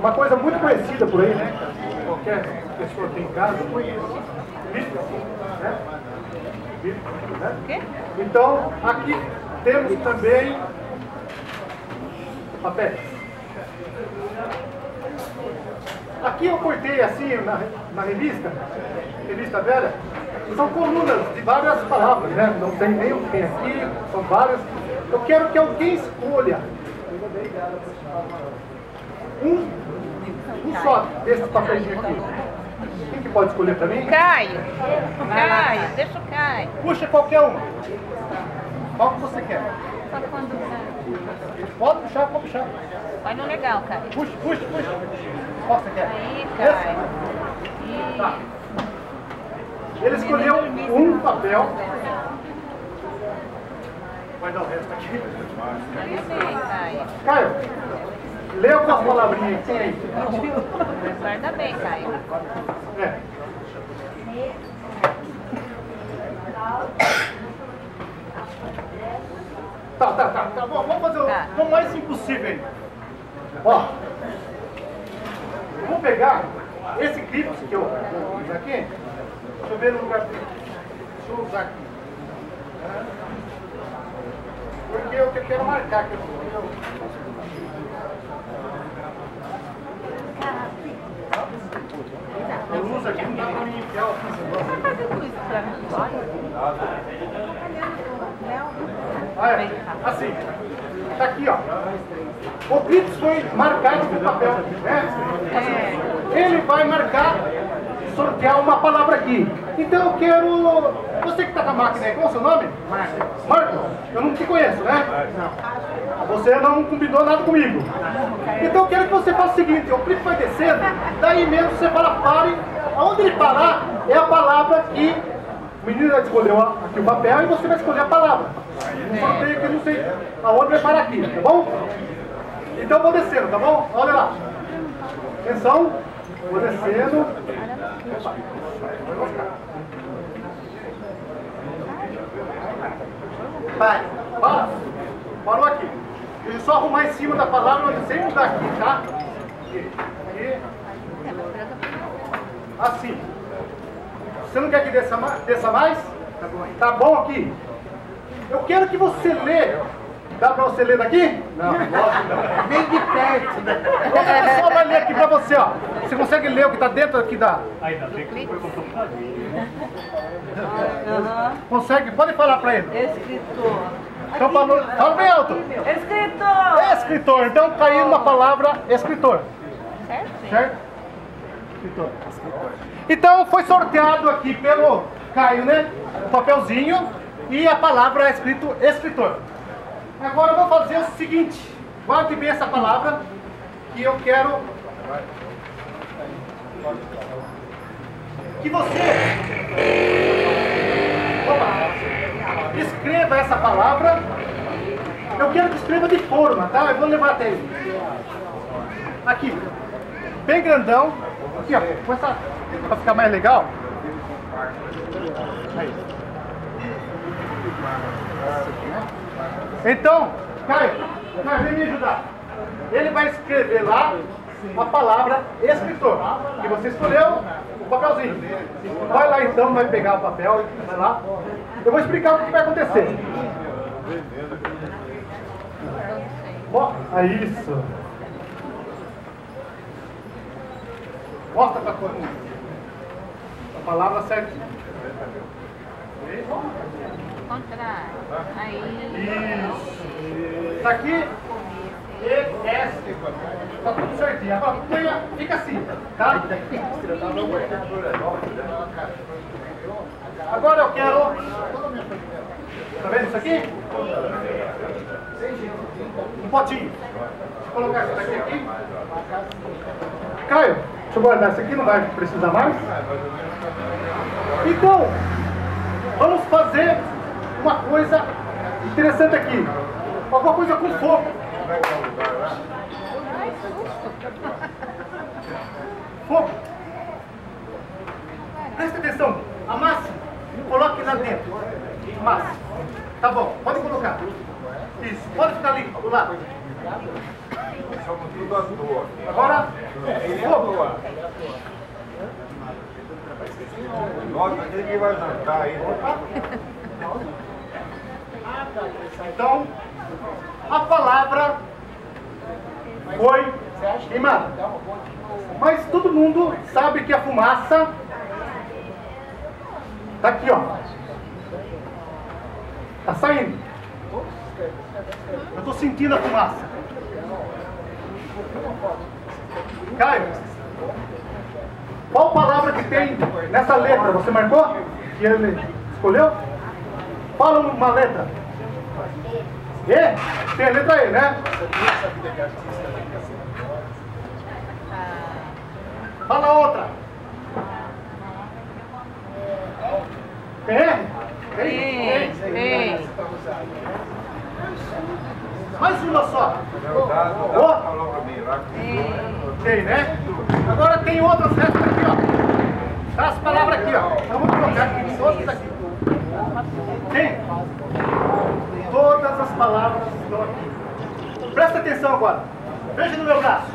uma coisa muito conhecida por aí, né? Qualquer pessoa tem em casa. Bíblia, né? Bíblia, né? Então, aqui temos também papéis. Aqui eu cortei assim na revista velha, são colunas de várias palavras, né? Não tem nem o que tem aqui, são várias. Eu quero que alguém escolha um só desses papéis aqui. Quem que pode escolher para mim? Caio, deixa o Caio. Puxa qualquer um. Qual que você quer? Só quando... Pode puxar, pode puxar. Vai no legal, Caio. Puxa. Qual você quer? Aí, Caio. Esse? Tá. Ele escolheu um papel. Vai dar o resto aqui. Caio. Caio, lê algumas palavrinhas que tem aí. Guarda bem, Caio. É. Tá bom, vamos fazer o mais impossível aí. Ó, eu vou pegar esse clipe que eu vou usar aqui. Deixa eu ver no lugar. Deixa eu usar aqui. Porque eu quero marcar que eu uso aqui, não dá pra mim enfiar o assim, tá aqui, ó. O Blitz foi marcado com papel, né? Assim, ele vai marcar, sortear uma palavra aqui. Então eu quero... Você que tá com a máquina aí, qual é o seu nome? Marcos. Eu não te conheço, né? Não. Você não combinou nada comigo. Então eu quero que você faça o seguinte, o Blitz vai descendo, daí mesmo você fala pare. Aonde ele parar é a palavra que o menino escolheu aqui o papel e você vai escolher a palavra. Um sorteio que eu não sei aonde vai parar aqui, tá bom? Então eu vou descendo, tá bom? Olha lá. Atenção, vou descendo. Para. Parou aqui. Deixa eu só arrumar em cima da palavra sem mudar aqui, tá? Aqui. Assim. Você não quer que desça mais? Tá bom aqui? Eu quero que você lê. Dá pra você ler daqui? Não, bem de perto. Outra pessoa vai ler aqui pra você, ó. Você consegue ler o que tá dentro aqui da... Ainda bem que foi computador. Consegue? Pode falar pra ele. Escritor. Então fala bem alto. Escritor. Escritor. Então caiu uma palavra escritor. Certo? Certo? Escritor. Então foi sorteado aqui pelo Caio, né? O papelzinho e a palavra escrito escritor. Agora eu vou fazer o seguinte. Guarde bem essa palavra que eu quero que você escreva essa palavra. Eu quero que escreva de forma, tá? Eu vou levar até aí. Aqui, bem grandão. Aqui, ó, com essa, pra ficar mais legal. Aí. Então, Caio, vem me ajudar. Ele vai escrever lá a palavra escritor, que você escolheu o papelzinho. Vai lá então, vai pegar o papel, vai lá. Eu vou explicar o que vai acontecer. Isso. Mostra pra todo mundo. A palavra certinha. Contrário. Aí. Isso. Tá aqui. E, S. Tá tudo certinho. Agora fica assim, tá? Agora eu quero... Tá vendo isso aqui? Um potinho. Vou colocar isso aqui. Caio, deixa eu guardar isso aqui, não vai precisar mais. Então, vamos fazer uma coisa interessante aqui. Alguma coisa com fogo. Fogo. Presta atenção. A massa, coloque lá dentro. Massa. Tá bom, pode colocar. Isso, pode ficar ali, do lado. Somos tudo à toa. Agora, fogo. Nossa, quem que vai jantar aí? Então, a palavra foi queimada. Mas todo mundo sabe que a fumaça tá aqui, ó. Tá saindo. Eu tô sentindo a fumaça. Caio, qual palavra que tem nessa letra? Você marcou? Que ele escolheu? Fala uma letra. E? Tem a letra E, né? Fala outra. Tem R? Tem. Mais uma só. Falou pra mim lá. Tem, né? Agora tem outras restas aqui, ó. Tá as palavras aqui, ó. Então vamos colocar aqui, todas aqui. Tem? Todas as palavras estão aqui. Presta atenção agora. Veja no meu braço.